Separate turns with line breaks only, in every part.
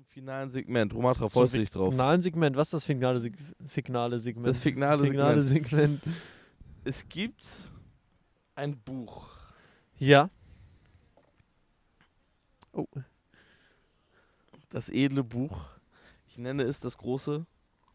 finalen Segment. Romatra, freust du dich drauf?
Finalen Segment, was ist das finale Segment?
Das finale
Segment.
Es gibt ein Buch.
Ja. Oh.
Das edle Buch. Ich nenne es das große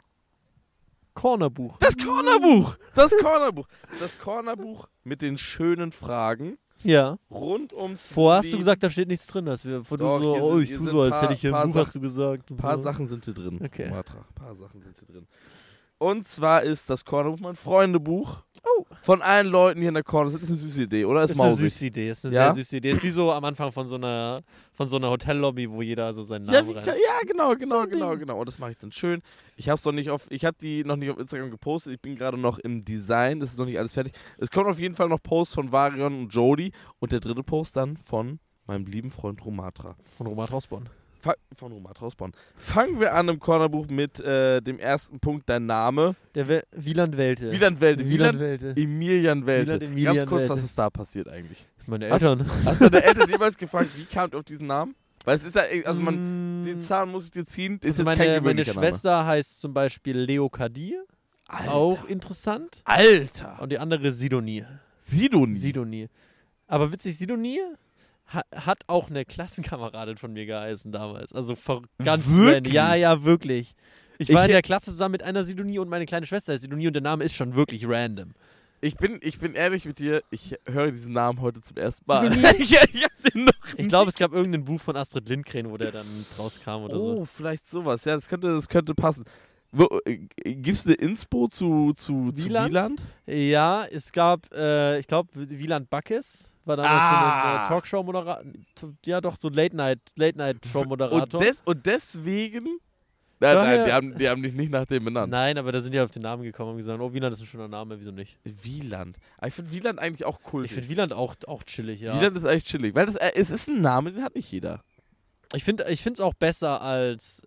Cornerbuch.
Das Cornerbuch! Das Cornerbuch! Das Cornerbuch mit den schönen Fragen
Ja.
rund ums
Vorher hast
Leben.
du gesagt, da steht nichts drin. Dass wir,
Doch,
du so,
hier
oh,
sind-
ich
hier
tue
sind
so, als
paar-
hätte ich hier
paar
ein Buch,
Sachen-
hast du gesagt.
Ein
Und
paar
so.
Sachen sind hier drin.
Okay.
Romatra, ein paar Sachen sind hier drin. Und zwar ist das Cornerbuch mein Freundebuch.
Oh.
Von allen Leuten hier in der Corner. Das ist eine süße Idee, oder?
Ist eine
mausig.
süße Idee, ist eine
Ja?
sehr süße Idee. Ist wie so am Anfang von so einer Hotellobby, wo jeder so seinen
Ja,
Namen rein.
genau.
So ein Ding.
Und das mache ich dann schön. Ich habe die noch nicht auf Instagram gepostet. Ich bin gerade noch im Design. Das ist noch nicht alles fertig. Es kommen auf jeden Fall noch Posts von Varion und Jody. Und der dritte Post dann von meinem lieben Freund Romatra.
Von Romatra Hausborn.
Von Romatra aus Bonn. Fangen wir an im Cornerbuch mit dem ersten Punkt, dein Name.
Der Wieland Welte.
Wieland Welte.
Welte.
Emilian Welte.
Wieland Emilian
Ganz kurz,
Welte.
was ist da passiert eigentlich?
Meine Eltern.
Hast du deine Eltern jemals gefragt, wie kamt ihr auf diesen Namen? Weil es ist ja, also den Zahn muss ich dir ziehen, ist
Also
jetzt kein
meine
gewöhnlicher
Schwester heißt zum Beispiel Leokadie.
Name.
Auch interessant.
Alter.
Und die andere Sidonie.
Sidonie.
Aber witzig, Sidonie hat auch eine Klassenkameradin von mir geheißen damals. Also ganz
Wirklich?
random. Ja, wirklich. Ich war
Ich-
in der Klasse zusammen mit einer Sidonie und meine kleine Schwester ist Sidonie und der Name ist schon wirklich random.
Ich bin ehrlich mit dir, ich höre diesen Namen heute zum ersten Mal.
Sidonie?
ich hab den noch
Ich glaube, es gab irgendein Buch von Astrid Lindgren, wo der dann rauskam oder so.
Oh, vielleicht sowas. Ja, das könnte passen. Gibt's eine Inspo zu Wieland?
Ja, es gab, ich glaube, Wieland Backes war damals so eine Talkshow-Moderator. Ja, doch, so ein Late-Night-Show-Moderator.
Und deswegen?
Daher-
Nein, die haben dich nicht nach dem benannt.
Nein, aber da sind die auf den Namen gekommen und gesagt, oh, Wieland ist ein schöner Name, wieso nicht?
Wieland. Aber ich finde Wieland eigentlich auch cool.
Ich finde Wieland auch chillig, ja.
Wieland ist eigentlich chillig, weil es ist ein Name, den hat nicht jeder.
Ich finde es auch besser als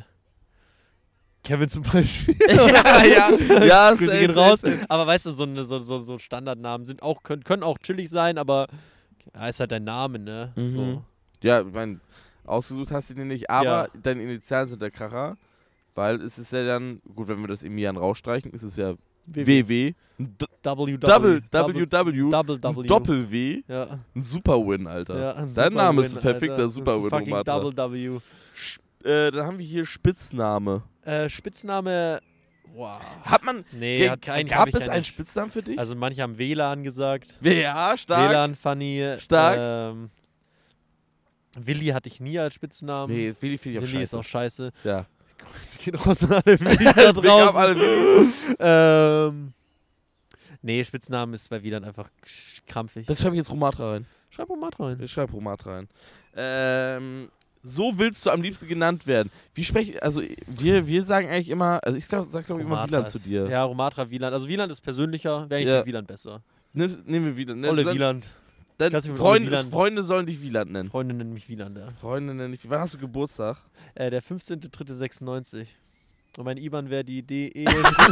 Kevin zum Beispiel.
ja.
Grüße gehen raus. Aber weißt du, so Standardnamen können auch chillig sein, aber ja, ist halt dein Name, ne?
Mhm.
So.
Ja, ich meine, ausgesucht hast du den nicht, aber
Ja.
deine Initialen sind der Kracher, weil es ist ja dann, gut, wenn wir das Emilian rausstreichen, ist es ja WW, ein
WW.
Doppel-W,
Ja.
ein Super-Win, Alter.
Ja, ein
Dein Name ist
Super-Win,
ein verfickter
Alter.
Super-Win,
Fucking
Romatra.
Double W.
Dann haben wir hier Spitzname.
Spitzname. Wow.
Hat man,
Nee,
gab
hab ich
es
keinen.
einen Spitznamen für dich?
Also manche haben WLAN gesagt.
Ja, stark.
WLAN, Funny.
Stark.
Willi hatte ich nie als Spitznamen.
Nee, Willi finde ich auch
Willi ist
scheiße.
auch scheiße.
Ja.
Grüße gehen raus an alle Willis da
Big up alle
draußen. Nee, Spitznamen ist bei WLAN einfach krampfig.
Dann schreibe ich jetzt Romatra rein.
Schreib mal rein.
Ich schreibe Romatra rein. So willst du am liebsten genannt werden. Wir sagen eigentlich immer, also ich sag immer
Romatra
Wieland zu
ist-
dir.
Ja, Romatra, WLAN. Also WLAN ist persönlicher, wäre ich
Ja.
für WLAN besser.
Nehmen wir Wieland.
Olle WLAN.
Dann
Lass mich mit Olle
Freunde,
Wieland.
Freunde sollen dich Wieland nennen.
Freunde nennen mich WLAN, ja.
Freunde nennen dich. Wann hast du Geburtstag?
Der 15.03.96. Und mein IBAN wäre die DE.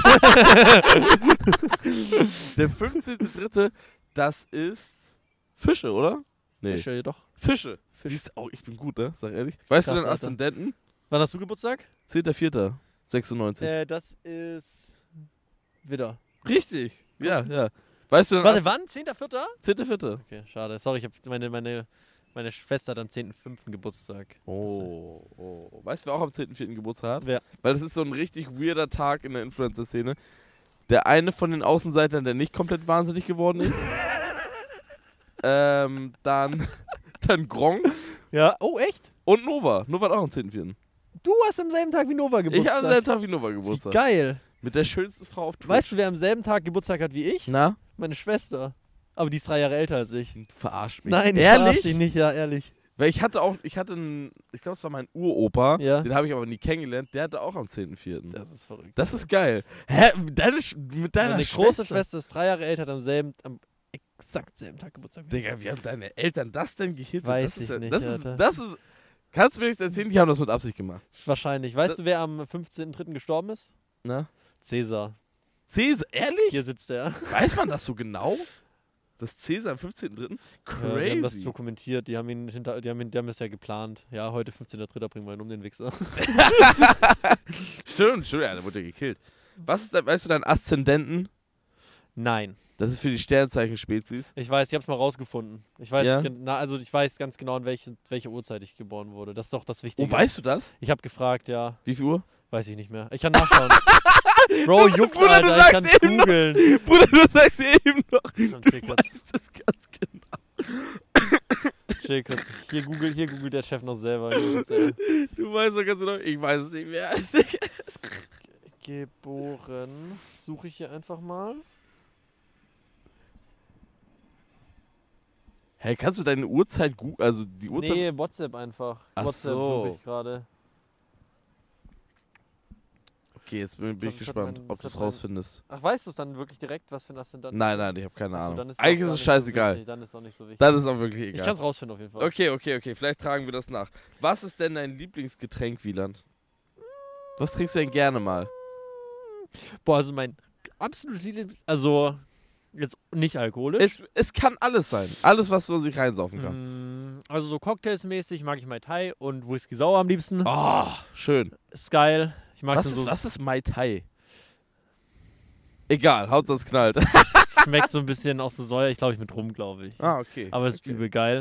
Der 15.3. Das ist Fische, oder? Nee.
Fische, doch.
Fische.
Fisch.
Siehst du, ich bin gut, ne? Sag ehrlich. Weißt du
Krass,
deinen
Alter.
Aszendenten?
Wann hast du Geburtstag?
10.4.96.
Das ist Widder.
Richtig. Ja. Weißt du deinen
Warte, wann? 10.04.?
10.4.
Okay, schade. Sorry, ich habe meine Schwester hat am 10.05. Geburtstag.
Oh. Weißt du, wer auch am 10.4. Geburtstag hat?
Wer?
Weil das ist so ein richtig weirder Tag in der Influencer-Szene. Der eine von den Außenseitern, der nicht komplett wahnsinnig geworden ist. Dann Gronk
Ja, oh, echt?
und Nova. Nova hat auch am 10.4.
Du hast am selben Tag wie Nova Geburtstag.
Ich habe am selben Tag wie Nova
Wie
Geburtstag.
geil.
Mit der schönsten Frau auf Twitch.
Weißt du, wer am selben Tag Geburtstag hat wie ich?
Na?
Meine Schwester. Aber die ist 3 Jahre älter als ich.
Du verarsch mich.
Nein, ich
ehrlich?
verarsch dich nicht, ja, ehrlich.
Weil ich glaube, es war mein Uropa,
Ja.
den habe ich aber nie kennengelernt, der hatte auch am 10.4.
Das ist verrückt.
Das ist geil. Hä? Mit deiner
Meine große Schwester ist 3 Jahre älter, hat am exakt selben Tag Geburtstag. wie ich.
Digga, wie haben deine Eltern das denn gehittet?
Weiß
das ist
ich nicht,
das
Alter.
ist, kannst du mir nicht erzählen, die haben das mit Absicht gemacht.
Wahrscheinlich. Weißt du, wer am 15.03. gestorben ist?
Na?
Cäsar.
Cäsar, ehrlich?
Hier sitzt er.
Weiß man das so genau? Das Cäsar am 15.3.?
Ja, die haben das
Crazy.
dokumentiert, die haben das ja geplant. Ja, heute 15.3. bringen wir ihn um, den Wichser.
Stimmt, ja, der wurde ja gekillt. Was ist weißt du deinen Aszendenten?
Nein.
Das ist für die Sternzeichen-Spezies.
Ich weiß, ich hab's mal rausgefunden. Ich weiß,
Ja?
also ich weiß ganz genau, in welche Uhrzeit ich geboren wurde. Das ist doch das Wichtige.
Oh, weißt du das?
Ich habe gefragt, ja.
Wie viel Uhr?
Weiß ich nicht mehr. Ich kann nachschauen. Bro, juckt,
Bruder, du
Alter. Ich kann
sagst eben noch.
googeln.
Bruder, du sagst eben noch.
Schon, chill kurz.
Weißt das ganz genau.
Chill kurz. Hier googelt der Chef noch selber.
Du weißt doch ganz genau. Ich weiß es nicht mehr.
Geboren. Suche ich hier einfach mal.
Hey, kannst du deine Uhrzeit also die Uhrzeit?
Nee, WhatsApp einfach.
Ach
WhatsApp
so.
suche ich gerade.
Okay, jetzt bin ich
das hat
gespannt,
mein-
ob
das
du es
hat mein-
rausfindest.
Ach, weißt du es dann wirklich direkt, was für ein Aszendant?
Nein, ich habe keine
Achso,
Ahnung.
dann ist
Eigentlich
auch
ist
gar
es
nicht
scheißegal.
So wichtig. Dann ist auch nicht so wichtig.
Dann ist auch wirklich
Ich
egal.
kann es rausfinden auf jeden Fall.
Okay. Vielleicht tragen wir das nach. Was ist denn dein Lieblingsgetränk, Wieland? Was trinkst du denn gerne mal?
Boah, also mein absolutes also jetzt nicht alkoholisch.
Es kann alles sein. Alles, was man sich reinsaufen kann.
Also so Cocktails-mäßig mag ich Mai Tai und Whisky Sauer am liebsten.
Oh, schön.
Ist geil. Ich mag so.
Was ist Mai Tai? Egal, Hauptsache es knallt.
Schmeckt so ein bisschen auch so säuerlich, glaube ich, mit Rum, glaube ich.
Okay.
Aber ist
okay.
übel geil.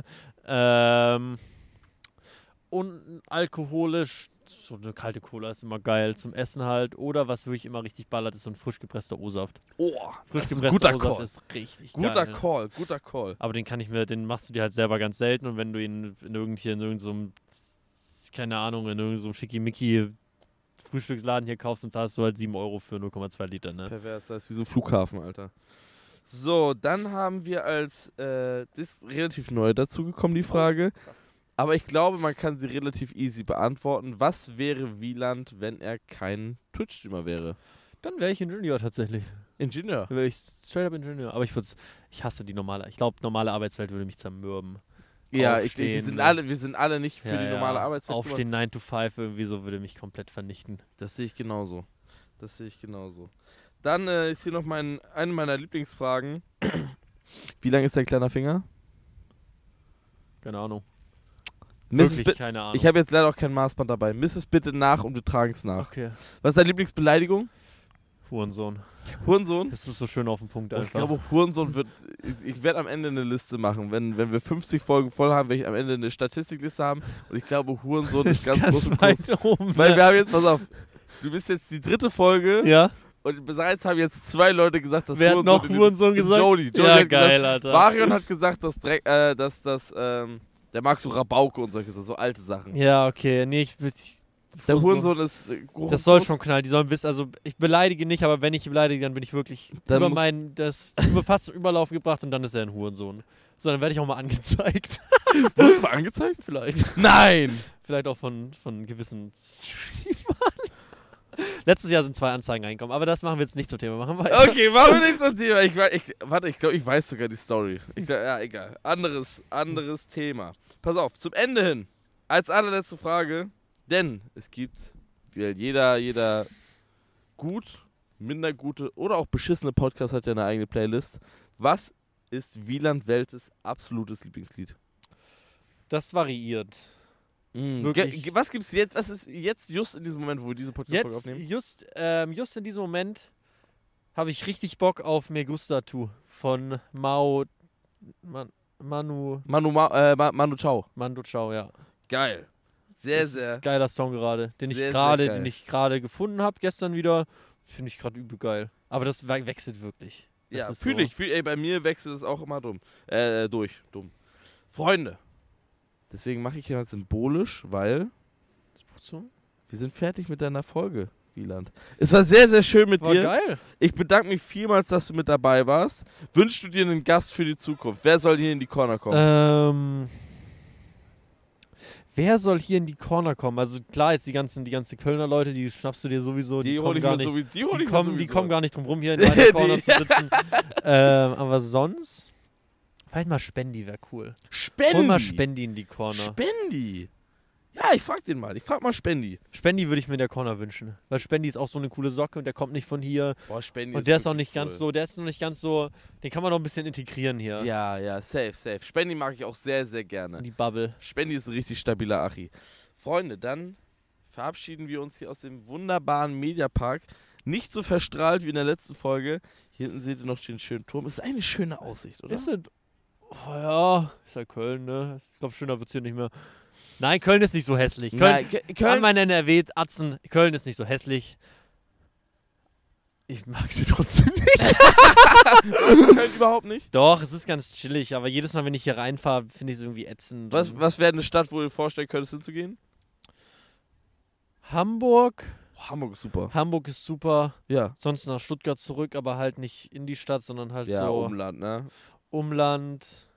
Und alkoholisch, so eine kalte Cola ist immer geil zum Essen halt. Oder was wirklich immer richtig ballert, ist so ein frisch gepresster O-Saft.
Oh,
Frisch
das ist ein
gepresster
guter
O-Saft
Call.
ist richtig
Guter
geil.
Guter Call.
Aber den machst du dir halt selber ganz selten. Und wenn du ihn in irgendeinem, keine Ahnung, in irgendeinem Schickimicki Frühstücksladen hier kaufst, dann zahlst du halt 7 Euro für 0,2 Liter, ne?
Pervers, das ist wie so ein Flughafen, Alter. So, dann haben wir das ist relativ neu dazu gekommen, die Frage. Aber ich glaube, man kann sie relativ easy beantworten. Was wäre Wieland, wenn er kein Twitch-Streamer wäre?
Dann wäre ich Ingenieur tatsächlich.
Ingenieur.
Dann wäre ich straight up Ingenieur. Aber ich hasse die normale. Ich glaube, normale Arbeitswelt würde mich zermürben.
Ja,
Aufstehen,
wir sind alle nicht für die normale Arbeitswelt.
Aufstehen 9 to 5 irgendwie so würde mich komplett vernichten.
Das sehe ich genauso. Dann ist hier noch eine meiner Lieblingsfragen. Wie lang ist dein kleiner Finger?
Keine Ahnung.
Miss
Wirklich keine Ahnung.
Ich habe jetzt leider auch kein Maßband dabei. Miss es bitte nach und wir tragen es nach.
Okay.
Was ist deine Lieblingsbeleidigung?
Hurensohn.
Hurensohn?
Das ist so schön auf den Punkt
Oh,
einfach.
ich glaube, Hurensohn wird. Ich werde am Ende eine Liste machen. Wenn wir 50 Folgen voll haben, werde ich am Ende eine Statistikliste haben. Und ich glaube, Hurensohn ist ganz groß im Kurs.
weit oben.
Weil wir haben jetzt, pass auf, du bist jetzt die 3. Folge.
Ja.
Und bereits haben jetzt 2 Leute gesagt, dass
Wer hat noch Hurensohn gesagt?
Jody
Ja,
hat
geil,
gesagt,
Alter.
Varion hat gesagt, der mag so Rabauke und solche Sachen, so alte Sachen.
Ja, okay. Nee,
Der Hurensohn ist groß.
Das soll schon knallen. Die sollen wissen, also ich beleidige nicht, aber wenn ich beleidige, dann bin ich wirklich
Dann
fast zum Überlauf gebracht und dann ist er ein Hurensohn. So, dann werde ich auch mal angezeigt.
Wurdest du mal angezeigt?
Vielleicht.
Nein!
Vielleicht auch von gewissen Streamern. Letztes Jahr sind 2 Anzeigen reingekommen, aber das machen wir jetzt nicht zum Thema. Machen wir weiter.
Okay, machen wir nicht zum Thema. Ich glaube, ich weiß sogar die Story. Ja, egal. Anderes Thema. Pass auf, zum Ende hin. Als allerletzte Frage. Denn es gibt, wie jeder gut, minder gute oder auch beschissene Podcast hat ja eine eigene Playlist. Was ist Wieland Weltes absolutes Lieblingslied?
Das variiert. Wirklich.
Was gibt's jetzt? Was ist jetzt just in diesem Moment, wo wir diese Podcast-Folge
Jetzt,
aufnehmen?
just in diesem Moment habe ich richtig Bock auf Me Gusta Tu von Manu
Chao.
Chao, ja.
Geil.
Das ist ein geiler Song gerade, den ich
sehr
gerade gefunden habe, gestern wieder. Finde ich gerade übel geil. Aber das wechselt wirklich. Das
Ja,
ist
fühle ich. Ey, bei mir wechselt es auch immer dumm. Dumm. Freunde. Deswegen mache ich hier halt symbolisch, weil wir sind fertig mit deiner Folge, Wieland. Es war sehr, sehr schön mit dir.
War geil.
Ich bedanke mich vielmals, dass du mit dabei warst. Wünschst du dir einen Gast für die Zukunft? Wer soll hier in die Corner kommen?
Wer soll hier in die Corner kommen? Also klar, jetzt die ganzen Kölner Leute, die schnappst du dir sowieso, die kommen gar nicht. Die kommen gar nicht drum rum, hier in meiner Corner zu sitzen. Aber sonst? Vielleicht mal Spendi wäre cool.
Spendi?
Hol mal Spendi in die Corner.
Spendi? Ja, ich frag den mal. Ich frag mal Spendi.
Spendi würde ich mir in der Corner wünschen. Weil Spendi ist auch so eine coole Socke und der kommt nicht von hier.
Boah, Spendi
Und der ist auch nicht ganz so, der ist noch nicht ganz so, den kann man noch ein bisschen integrieren hier.
Ja, safe. Spendi mag ich auch sehr, sehr gerne.
In die Bubble.
Spendi ist ein richtig stabiler Achi. Freunde, dann verabschieden wir uns hier aus dem wunderbaren Mediapark. Nicht so verstrahlt wie in der letzten Folge. Hier hinten seht ihr noch den schönen Turm. Ist eine schöne Aussicht, oder?
Ist ja Köln, ne? Ich glaube, schöner wird es hier nicht mehr. Nein, Köln ist nicht so hässlich. Köln, an meinen NRW, Atzen, Köln ist nicht so hässlich. Ich mag sie trotzdem nicht.
Köln überhaupt nicht?
Doch, es ist ganz chillig, aber jedes Mal, wenn ich hier reinfahre, finde ich es irgendwie ätzend.
Was wäre eine Stadt, wo du dir vorstellen könntest, hinzugehen?
Hamburg.
Oh, Hamburg ist super.
Hamburg ist super.
Ja.
Sonst nach Stuttgart zurück, aber halt nicht in die Stadt, sondern halt
Ja,
so
Umland, ne?
Umland.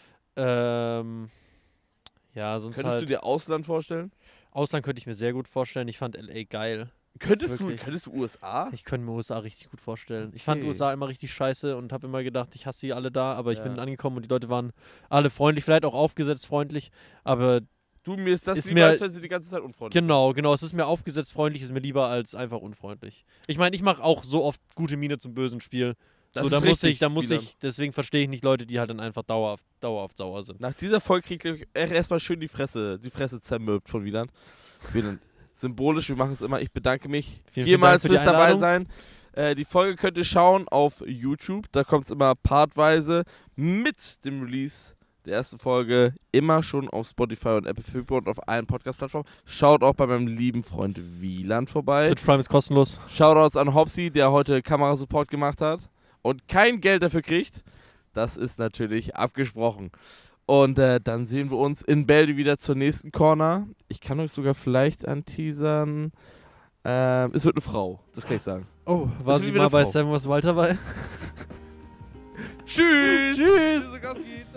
Ja, sonst
Könntest
halt.
du dir Ausland vorstellen?
Ausland könnte ich mir sehr gut vorstellen. Ich fand LA geil.
Könntest du
Wirklich.
USA?
Ich könnte mir USA richtig gut vorstellen. Ich
Okay.
fand USA immer richtig scheiße und habe immer gedacht, ich hasse sie alle da, aber ich
Ja.
bin angekommen und die Leute waren alle freundlich, vielleicht auch aufgesetzt freundlich, aber
Du, mir ist das
Ist
lieber,
mir-
als wenn sie die ganze Zeit unfreundlich
genau, es ist mir aufgesetzt freundlich, ist mir lieber als einfach unfreundlich. Ich meine, ich mache auch so oft gute Miene zum bösen Spiel.
Das
So,
ist
da muss
richtig,
ich, deswegen verstehe ich nicht Leute, die halt dann einfach dauerhaft sauer sind.
Nach dieser Folge kriegt ihr erstmal schön die Fresse zermürbt von Wieland. Symbolisch, wir machen es immer. Ich bedanke mich
Vielen
vielmals
Dank für die
fürs dabei
Einladung.
sein. Die Folge könnt ihr schauen auf YouTube. Da kommt es immer partweise mit dem Release der ersten Folge immer schon auf Spotify und Apple Filter und auf allen Podcast-Plattformen. Schaut auch bei meinem lieben Freund Wieland vorbei.
Twitch Prime ist kostenlos.
Shoutouts an Hopsi, der heute Kamerasupport gemacht hat und kein Geld dafür kriegt. Das ist natürlich abgesprochen. Und dann sehen wir uns in Bälde wieder zur nächsten Corner. Ich kann euch sogar vielleicht anteasern. Es wird eine Frau, das kann ich sagen.
Oh, war
ist
sie
wieder
mal bei
Frau.
Seven vs. Wild dabei?
Tschüss! Tschüss!